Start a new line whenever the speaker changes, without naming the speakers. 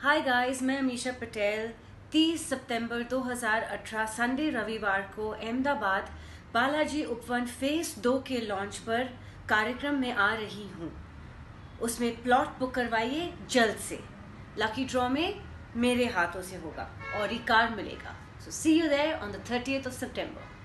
Hi guys, मैं अमीशा पटेल 30 सितंबर 2018 Sunday रविवार को अहमदाबाद बालाजी उपवन फेज 2 के लॉन्च पर कार्यक्रम में आ रही हूँ। उसमें प्लॉट बुक करवाइए जल्द से। लकी ड्रॉ में मेरे हाथों से होगा और ये कार मिलेगा। So see you there on the 30th of September।